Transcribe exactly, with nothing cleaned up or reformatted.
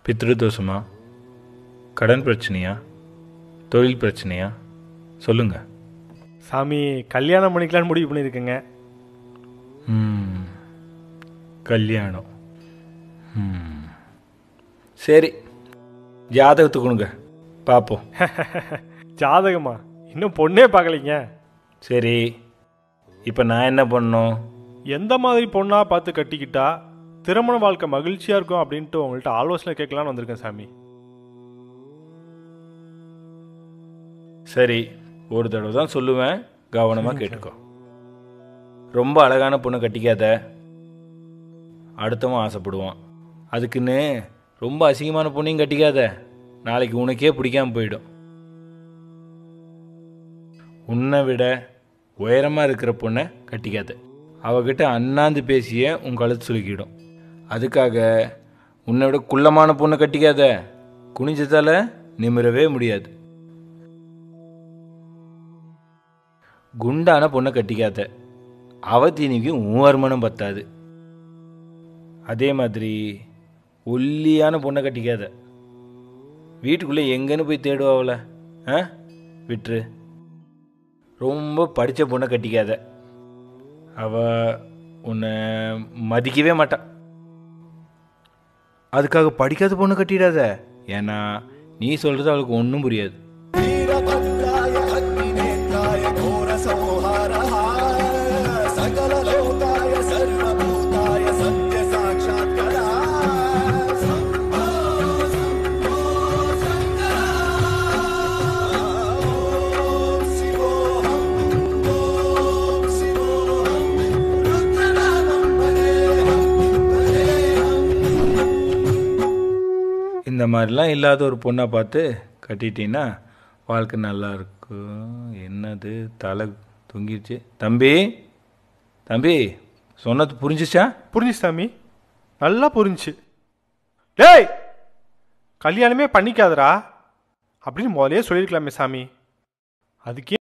பித்ருதோஷமா, கடன் பிரச்சனையா, தொழில் பிரச்சனையா, சொல்லுங்க. சாமி, கல்யாணம் பண்ணிக்கலான்னு முடிவு பண்ணியிருக்கேங்க. ம் கல்யாணம். ம் சரி, ஜாதகத்தை கொடுங்க பார்ப்போம். ஜாதகமா? இன்னும் பொண்ணே பார்க்கலைங்க. சரி, இப்போ நான் என்ன பண்ணணும்? எந்த மாதிரி பொண்ணாக பார்த்து கட்டிக்கிட்டா திருமண வாழ்க்கை மகிழ்ச்சியாக இருக்கும் அப்படின்ட்டு உங்கள்கிட்ட ஆலோசனை கேட்கலான்னு வந்திருக்கேன் சாமி. சரி, ஒரு தடவை தான் சொல்லுவேன், கவனமாக கேட்டுக்கோ. ரொம்ப அழகான பொண்ணை கட்டிக்காத, அடுத்தவன் ஆசைப்படுவான். அதுக்குன்னு ரொம்ப அசிங்கமான பொண்ணையும் கட்டிக்காத, நாளைக்கு உனக்கே பிடிக்காம போயிடும். உன்னை விட உயரமாக இருக்கிற பொண்ணை கட்டிக்காத, அவகிட்ட அண்ணாந்து பேசிய உன் கழுத்து சுலுக்கிடும். அதுக்காக உன்னை விட குள்ளமான பொண்ணை கட்டிக்காத, குனிஞ்சதால நிமிரவே முடியாது. குண்டான பொண்ணை கட்டிக்காத, அவ தீனிக்கு உன் வருமானம் பத்தாது. அதே மாதிரி ஒல்லியான பொண்ணை கட்டிக்காத, வீட்டுக்குள்ளே எங்கன்னு போய் தேடுவாவில். ஆ விட்டுரு. ரொம்ப படித்த பொண்ணை கட்டிக்காத, அவ உன்னை மதிக்கவே மாட்டான். அதுக்காக படிக்காத பொண்ணு கட்டிடாத, ஏன்னா நீ சொல்கிறது அவளுக்கு ஒன்றும் புரியாது. இந்த மாதிரிலாம் இல்லாத ஒரு பொண்ணை பார்த்து கட்டிட்டீங்கன்னா வாழ்க்கை நல்லா இருக்கும். என்னது தலை தொங்கிடுச்சு? தம்பி தம்பி சொன்னது புரிஞ்சிச்சா? புரிஞ்சு சாமி, நல்லா புரிஞ்சுச்சு. டேய், கல்யாணமே பண்ணிக்காதரா அப்படின்னு முதலே சொல்லியிருக்கலாமே சாமி. அதுக்கே